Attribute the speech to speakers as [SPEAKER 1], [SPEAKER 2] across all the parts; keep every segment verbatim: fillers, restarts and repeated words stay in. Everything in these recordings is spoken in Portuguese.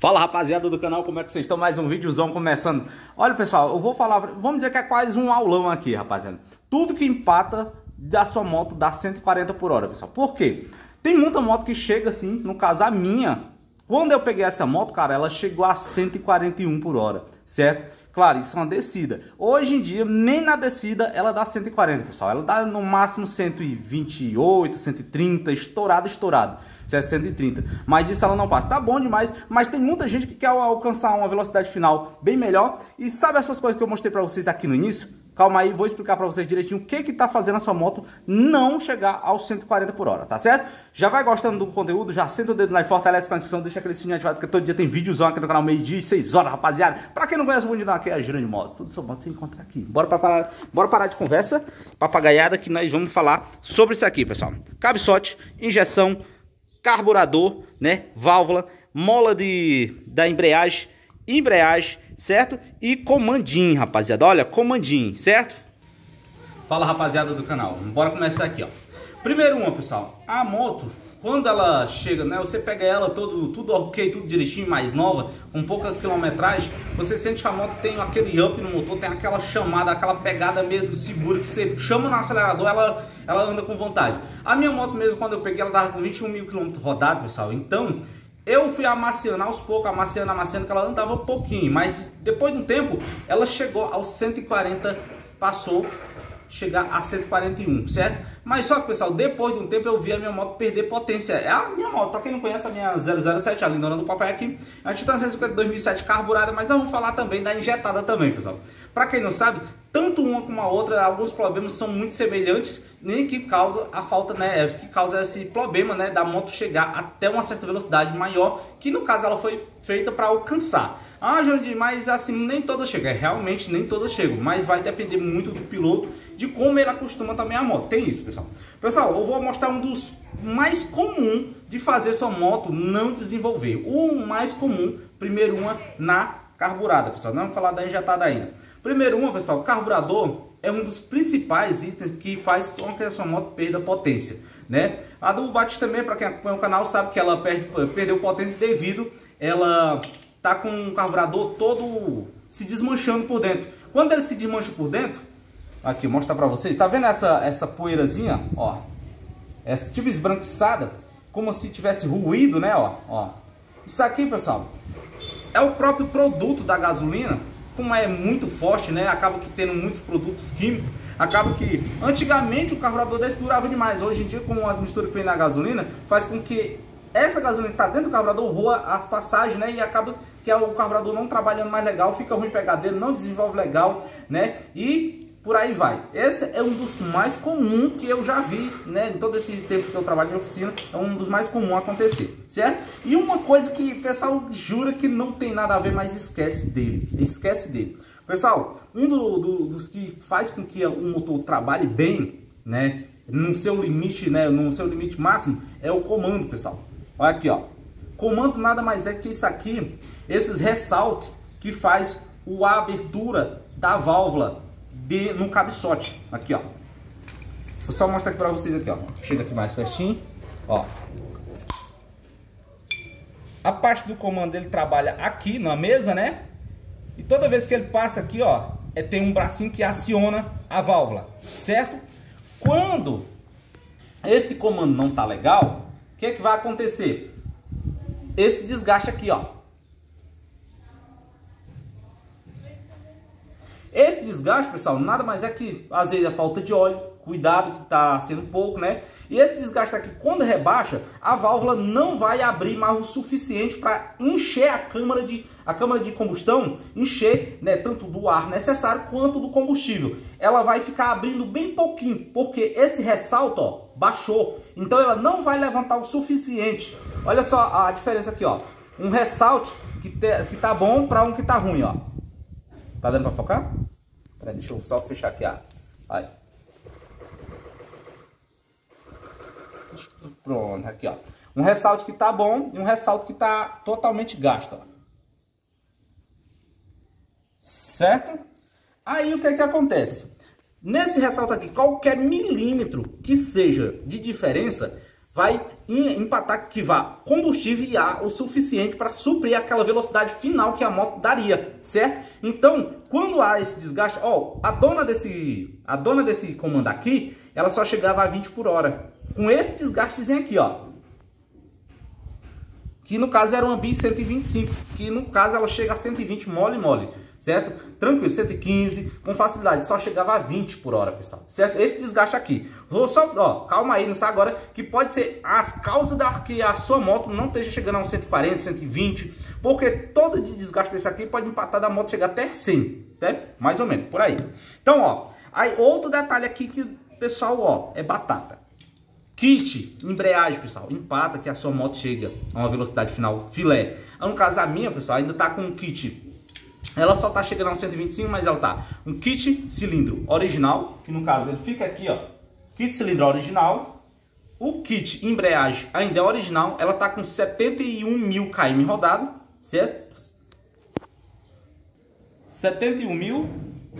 [SPEAKER 1] Fala, rapaziada do canal, como é que vocês estão? Mais um videozão começando. Olha, pessoal, eu vou falar, vamos dizer que é quase um aulão aqui, rapaziada. Tudo que empata da sua moto dá cento e quarenta por hora, pessoal. Por quê? Tem muita moto que chega assim, no caso a minha, quando eu peguei essa moto, cara, ela chegou a cento e quarenta e um por hora, certo? Claro, isso é uma descida. Hoje em dia, nem na descida ela dá cento e quarenta, pessoal. Ela dá no máximo cento e vinte e oito, cento e trinta, estourado, estourado. cento e trinta. Mas disso ela não passa. Tá bom demais, mas tem muita gente que quer alcançar uma velocidade final bem melhor. E sabe essas coisas que eu mostrei pra vocês aqui no início? Calma aí, vou explicar pra vocês direitinho o que que tá fazendo a sua moto não chegar aos cento e quarenta por hora, tá certo? Já vai gostando do conteúdo, já senta o dedo lá e fortalece com a inscrição, deixa aquele sininho ativado, porque todo dia tem vídeozão aqui no canal, meio-dia e seis horas, rapaziada. Pra quem não conhece o Bundidão, aqui é a Girande Motos, tudo sobre moto você encontra aqui. Bora, pra parar, bora parar de conversa, papagaiada, que nós vamos falar sobre isso aqui, pessoal. Cabeçote, injeção, carburador, né, válvula, mola de, da embreagem, embreagem, certo? E comandinho, rapaziada. Olha, comandinho, certo? Fala, rapaziada do canal. Bora começar aqui, ó. Primeiro uma, pessoal. A moto, quando ela chega, né? Você pega ela todo, tudo ok, tudo direitinho, mais nova, com pouca quilometragem, você sente que a moto tem aquele up no motor, tem aquela chamada, aquela pegada mesmo segura, que você chama no acelerador, ela, ela anda com vontade. A minha moto mesmo, quando eu peguei, ela dava com vinte e um mil quilômetros rodados, pessoal. Então, eu fui amaciando aos poucos, amaciando, amaciando, que ela andava um pouquinho, mas depois de um tempo, ela chegou aos cento e quarenta, passou chegar a cento e quarenta e um, certo? Mas só que, pessoal, depois de um tempo eu vi a minha moto perder potência. É a minha moto, pra quem não conhece, a minha zero zero sete, a lindona do papai aqui, a Titan cento e cinquenta dois mil e sete carburada, mas não vamos falar também da injetada também, pessoal. Pra quem não sabe, tanto uma como a outra, alguns problemas são muito semelhantes, nem que causa a falta, né, que causa esse problema, né, da moto chegar até uma certa velocidade maior, que no caso ela foi feita para alcançar. Ah, Jorge, mas assim, nem todas chegam. É, realmente nem todas chegam, mas vai depender muito do piloto, de como ele acostuma também a moto. Tem isso, pessoal. Pessoal, eu vou mostrar um dos mais comum de fazer sua moto não desenvolver. O mais comum, primeiro uma na carburada, pessoal. Não vamos falar da injetada ainda. Primeiro uma, pessoal, o carburador é um dos principais itens que faz com que a sua moto perda potência, né? A do Batista também, para quem acompanha o canal, sabe que ela perde, perdeu potência devido ela tá com o carburador todo se desmanchando por dentro. Quando ele se desmancha por dentro, aqui, mostrar para vocês, tá vendo essa essa poeirazinha, ó? Essa tipo esbranquiçada, como se tivesse ruído, né, ó, ó. Isso aqui, pessoal, é o próprio produto da gasolina. Como é muito forte, né, acaba que tendo muitos produtos químicos, acaba que antigamente o carburador desse durava demais. Hoje em dia, com as misturas que vem na gasolina, faz com que essa gasolina que está dentro do carburador roa as passagens, né, e acaba que o carburador não trabalhando mais legal, fica ruim pegar dele, não desenvolve legal, né, e por aí vai. Esse é um dos mais comuns que eu já vi, né, em todo esse tempo que eu trabalho em oficina, é um dos mais comuns acontecer, certo? E uma coisa que o pessoal jura que não tem nada a ver, mas esquece dele, esquece dele. Pessoal, um do, do, dos que faz com que o motor trabalhe bem, né, no seu limite, né, no seu limite máximo, é o comando, pessoal. Olha aqui, ó. Comando nada mais é que isso aqui, esses ressaltos que faz a abertura da válvula de, no cabeçote. Aqui, ó. Vou só mostrar aqui pra vocês aqui, ó. Chega aqui mais pertinho, ó. A parte do comando ele trabalha aqui na mesa, né? E toda vez que ele passa aqui, ó, é, tem um bracinho que aciona a válvula, certo? Quando esse comando não tá legal, o que, que vai acontecer? Esse desgaste aqui, ó. Esse desgaste, pessoal, nada mais é que, às vezes, a falta de óleo, cuidado que tá sendo pouco, né? E esse desgaste aqui, quando rebaixa, a válvula não vai abrir mais o suficiente para encher a câmara de, a câmara de combustão, encher, né, tanto do ar necessário quanto do combustível. Ela vai ficar abrindo bem pouquinho, porque esse ressalto, ó, baixou. Então ela não vai levantar o suficiente. Olha só a diferença aqui, ó. Um ressalte que, te, que tá bom para um que tá ruim, ó. Tá dando para focar? Peraí, deixa eu só fechar aqui, ó. Aí. Pronto, aqui, ó. Um ressalte que tá bom e um ressalte que tá totalmente gasto, ó. Certo? Aí o que é que acontece? Nesse ressalto aqui, qualquer milímetro que seja de diferença vai empatar que vá combustível e ar o suficiente para suprir aquela velocidade final que a moto daria, certo? Então, quando há esse desgaste, ó, a dona desse, a dona desse comando aqui, ela só chegava a vinte por hora. Com esse desgastezinho aqui, ó, que no caso era uma Bis cento e vinte e cinco, que no caso ela chega a cento e vinte mole mole, certo? Tranquilo, cento e quinze, com facilidade, só chegava a vinte por hora, pessoal, certo? Esse desgaste aqui, vou só, ó, calma aí, não sai agora, que pode ser as causas da que a sua moto não esteja chegando a uns cento e quarenta, cento e vinte, porque todo de desgaste desse aqui pode empatar da moto chegar até cem, certo? Mais ou menos, por aí. Então, ó, aí outro detalhe aqui que, pessoal, ó, é batata. Kit, embreagem, pessoal, empata que a sua moto chega a uma velocidade final filé. No caso a minha, pessoal, ainda tá com um kit. Ela só tá chegando a uns cento e vinte e cinco, mas ela tá um kit cilindro original, que no caso ele fica aqui, ó, kit cilindro original. O kit embreagem ainda é original, ela tá com setenta e um mil quilômetros rodado, certo? setenta e um mil.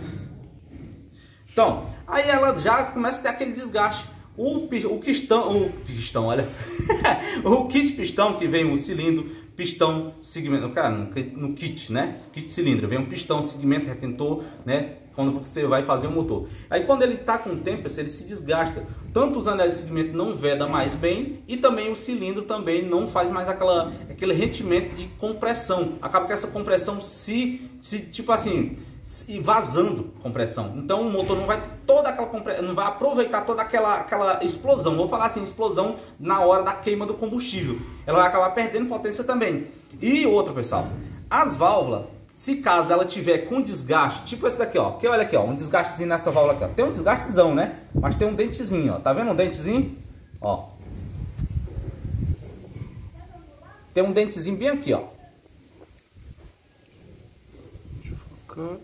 [SPEAKER 1] Então, aí ela já começa a ter aquele desgaste. O, o pistão, o pistão, olha, o kit pistão que vem o cilindro, pistão, segmento, cara, no, no kit, né? Kit cilindro, vem um pistão, segmento, retentor, né? Quando você vai fazer o motor. Aí quando ele tá com o tempo, ele se desgasta. Tanto os anéis de segmento não veda mais bem e também o cilindro também não faz mais aquela, aquele rendimento de compressão. Acaba que essa compressão se, se tipo assim, e vazando compressão. Então o motor não vai toda aquela compressão, não vai aproveitar toda aquela, aquela explosão. Vou falar assim, explosão na hora da queima do combustível. Ela vai acabar perdendo potência também. E outra, pessoal, as válvulas, se caso ela tiver com desgaste, tipo esse daqui, ó, que olha aqui, ó, um desgastezinho nessa válvula aqui, ó. Tem um desgastezão, né? Mas tem um dentezinho, ó. Tá vendo um dentezinho? Ó. Tem um dentezinho bem aqui, ó. Deixa eu focar.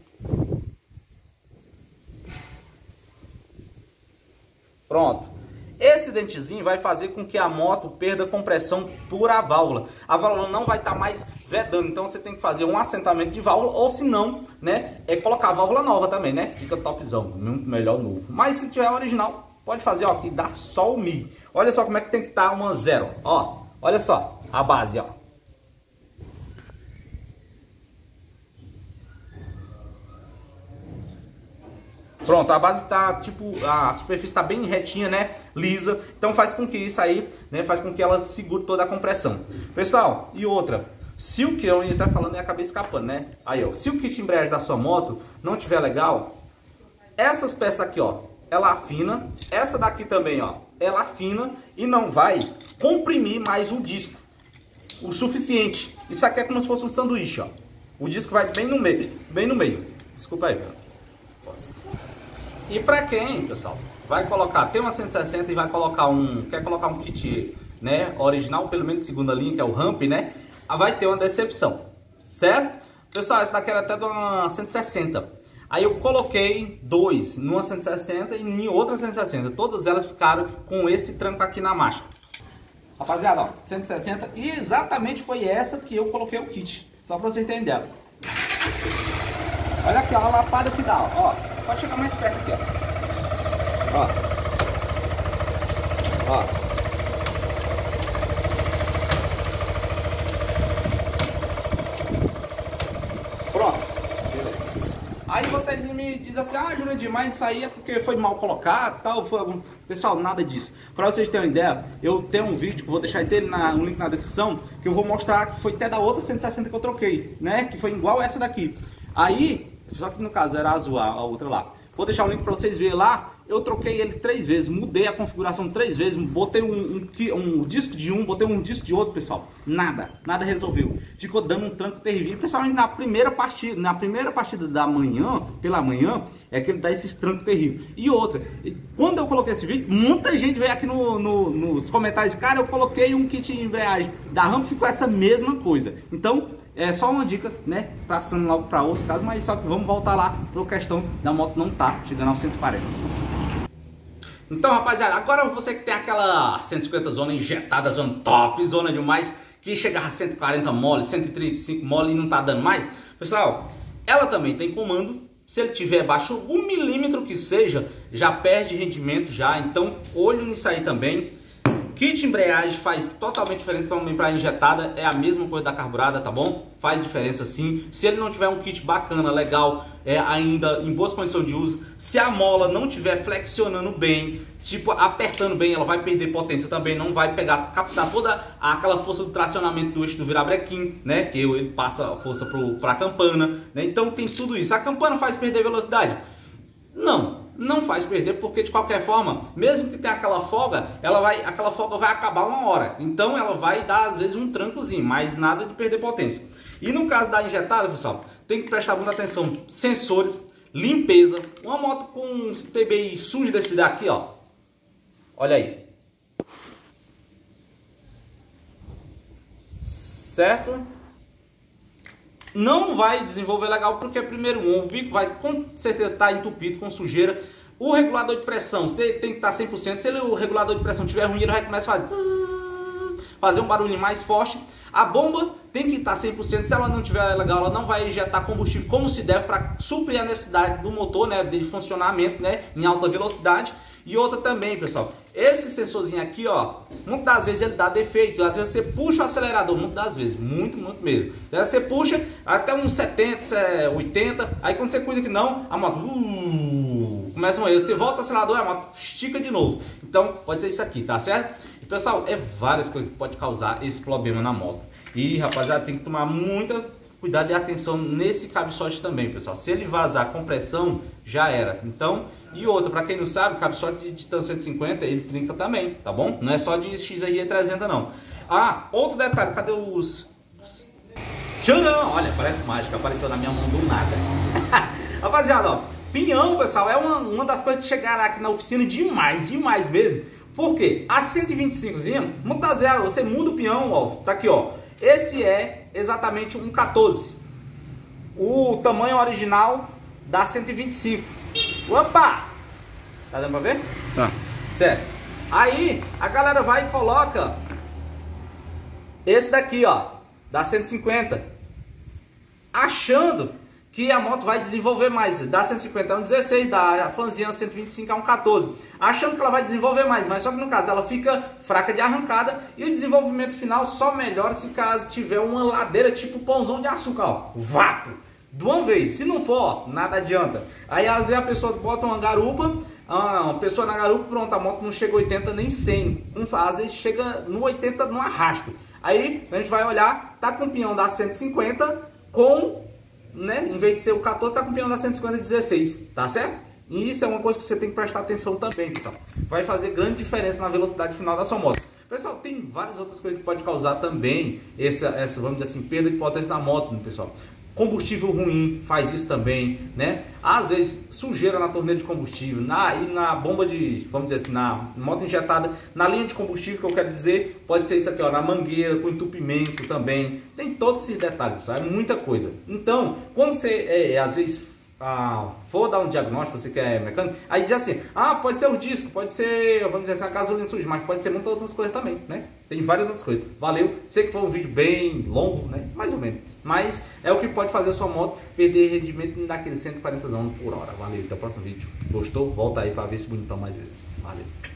[SPEAKER 1] Pronto. Esse dentezinho vai fazer com que a moto perda compressão por a válvula. A válvula não vai estar mais vedando, então você tem que fazer um assentamento de válvula, ou se não, né, é colocar a válvula nova também, né? Fica topzão, muito melhor novo. Mas se tiver original, pode fazer, ó, que dá só o Mi. Olha só como é que tem que estar uma zero, ó. Olha só, a base, ó. Pronto, a base está, tipo, a superfície está bem retinha, né, lisa, então faz com que isso aí, né, faz com que ela segure toda a compressão. Pessoal, e outra, se o que eu ia estar falando e acabei escapando, né, aí ó, se o kit embreagem da sua moto não tiver legal, essas peças aqui, ó, ela afina, essa daqui também, ó, ela afina e não vai comprimir mais o disco o suficiente. Isso aqui é como se fosse um sanduíche, ó, o disco vai bem no meio, bem no meio, desculpa aí, cara. E para quem, pessoal, vai colocar, tem uma cento e sessenta e vai colocar um, quer colocar um kit, né, original, pelo menos de segunda linha, que é o ramp, né, vai ter uma decepção, certo? Pessoal, esse daqui era até de uma cento e sessenta. Aí eu coloquei dois numa cento e sessenta e em outra cento e sessenta. Todas elas ficaram com esse tranco aqui na marcha. Rapaziada, ó, cento e sessenta, e exatamente foi essa que eu coloquei o kit, só para vocês terem ideia. Olha aqui, ó, a lapada que dá, ó. Pode chegar mais perto aqui, ó. Ó. Ó. Pronto. Beleza. Aí vocês me dizem assim, ah, Jurandir, mas isso aí é porque foi mal colocado, tal, foi algum... Pessoal, nada disso. Para vocês terem uma ideia, eu tenho um vídeo que eu vou deixar ele na, um link na descrição, que eu vou mostrar que foi até da outra cento e sessenta que eu troquei, né? Que foi igual essa daqui. Aí, só que no caso era azul, a outra lá. Vou deixar o link para vocês verem lá. Eu troquei ele três vezes, mudei a configuração três vezes, botei um, um, um disco de um, botei um disco de outro, pessoal. Nada, nada resolveu. Ficou dando um tranco terrível, principalmente na primeira partida, na primeira partida da manhã, pela manhã, é que ele dá esses trancos terríveis. E outra, quando eu coloquei esse vídeo, muita gente veio aqui no, no, nos comentários, cara, eu coloquei um kit de embreagem da Ramp, ficou essa mesma coisa. Então, é só uma dica, né, passando logo para outro caso, mas só que vamos voltar lá para a questão da moto não tá chegando aos cento e quarenta. Então, rapaziada, agora você que tem aquela cento e cinquenta zona injetada, zona top, zona demais, que chegava a cento e quarenta mole, cento e trinta e cinco mole e não tá dando mais, pessoal, ela também tem comando. Se ele tiver abaixo um milímetro que seja, já perde rendimento já, então olho nisso aí também. Kit embreagem faz totalmente diferença também para injetada, é a mesma coisa da carburada, tá bom? Faz diferença sim. Se ele não tiver um kit bacana, legal, é ainda em boas condições de uso, se a mola não tiver flexionando bem, tipo apertando bem, ela vai perder potência também, não vai pegar, captar toda aquela força do tracionamento do eixo do virabrequim, né? Que ele passa a força para a campana, né? Então tem tudo isso. A campana faz perder velocidade? Não. Não faz perder, porque de qualquer forma, mesmo que tenha aquela folga, ela vai, aquela folga vai acabar uma hora. Então ela vai dar às vezes um trancozinho, mas nada de perder potência. E no caso da injetada, pessoal, tem que prestar muita atenção. Sensores, limpeza. Uma moto com um T B I sujo desse daqui, ó. Olha aí. Certo? Não vai desenvolver legal porque primeiro um, o bico vai com certeza estar entupido com sujeira. O regulador de pressão, você tem que estar cem por cento. Se ele, o regulador de pressão estiver ruim, ele vai começar a fazer, fazer um barulho mais forte. A bomba tem que estar cem por cento. Se ela não estiver legal, ela não vai injetar combustível como se deve para suprir a necessidade do motor, né, de funcionamento, né, em alta velocidade. E outra também, pessoal, esse sensorzinho aqui, ó, muitas das vezes ele dá defeito. Às vezes você puxa o acelerador, muitas das vezes, muito, muito mesmo. Aí você puxa até uns setenta, oitenta, aí quando você cuida que não, a moto uh, começa a morrer. Você volta o acelerador, a moto estica de novo. Então pode ser isso aqui, tá certo? E pessoal, é várias coisas que pode causar esse problema na moto. E rapaziada, tem que tomar muita cuidado e atenção nesse cabeçote também, pessoal. Se ele vazar com pressão, já era. Então, e outra, para quem não sabe, o cabeçote de distância cento e cinquenta, ele trinca também, tá bom? Não é só de X R E trezentos não. Ah, outro detalhe, cadê os... Tcharam! Olha, parece mágica, apareceu na minha mão do nada. Rapaziada, ó, pinhão, pessoal, é uma, uma das coisas que chegaram aqui na oficina demais, demais mesmo. Por quê? A cento e vinte e cinco, muitas vezes você muda o pinhão, ó, tá aqui, ó. Esse é exatamente um quatorze. O tamanho original da cento e vinte e cinco. Opa! Tá dando pra ver?
[SPEAKER 2] Tá.
[SPEAKER 1] Certo. Aí a galera vai e coloca esse daqui, ó, da cento e cinquenta, achando que a moto vai desenvolver mais. Da cento e cinquenta é um dezesseis, da Fanzinha cento e vinte e cinco é um quatorze. Achando que ela vai desenvolver mais, mas só que no caso ela fica fraca de arrancada e o desenvolvimento final só melhora se caso tiver uma ladeira tipo pãozão de açúcar, ó. Vapo! De uma vez, se não for, ó, nada adianta. Aí às vezes a pessoa bota uma garupa, uma pessoa na garupa, pronto, a moto não chega a oitenta nem cem. Às vezes chega no oitenta no arrasto. Aí a gente vai olhar, tá com o pinhão da cento e cinquenta com, né, em vez de ser o quatorze, tá com o pinhão da cento e cinquenta dezesseis, tá certo? E isso é uma coisa que você tem que prestar atenção também, pessoal. Vai fazer grande diferença na velocidade final da sua moto. Pessoal, tem várias outras coisas que pode causar também essa, essa, vamos dizer assim, perda de potência da moto, né, pessoal? Combustível ruim faz isso também, né? Às vezes sujeira na torneira de combustível, na, e na bomba de, vamos dizer assim, na moto injetada, na linha de combustível, que eu quero dizer, pode ser isso aqui, ó, na mangueira, com entupimento também. Tem todos esses detalhes, pessoal, é muita coisa. Então, quando você, é, às vezes, ah, for dar um diagnóstico, você que é mecânico, aí diz assim, ah, pode ser o disco, pode ser, vamos dizer assim, a gasolina suja, mas pode ser muitas outras coisas também, né? Tem várias outras coisas. Valeu, sei que foi um vídeo bem longo, né? Mais ou menos. Mas é o que pode fazer a sua moto perder rendimento daquele cento e quarenta por hora. Valeu, até o próximo vídeo. Gostou? Volta aí para ver esse bonitão mais vezes. Valeu.